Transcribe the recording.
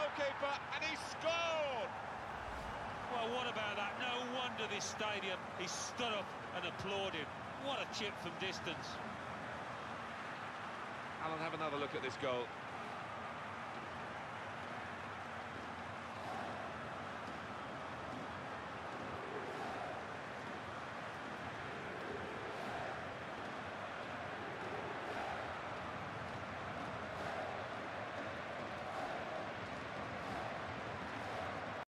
goalkeeper, and he scored! Well, what about that? No wonder this stadium, he stood up and applauded. What a chip from distance. Alan, have another look at this goal.